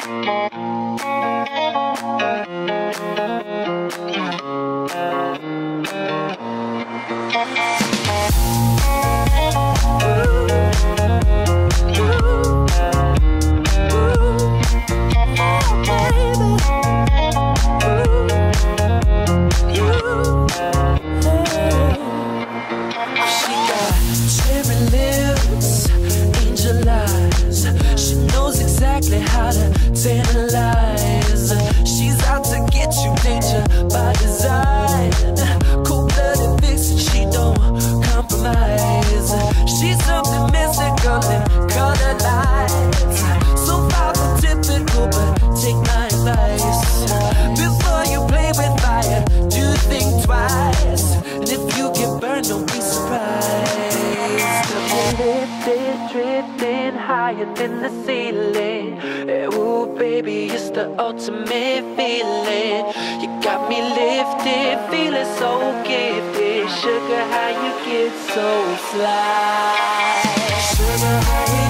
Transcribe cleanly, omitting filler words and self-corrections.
How to tantalize. She's out to get you, danger by design. Cold-blooded vixen, she don't compromise. She's something mystical in colored lights. So far from typical, but take my advice. Before you play with fire, do think twice. And if you get burned, don't be surprised. Lifted, drifting higher than the ceiling. Ooh, baby, it's the ultimate feeling. You got me lifted, feeling so gifted. Sugar, how you get so fly? Sugar, how you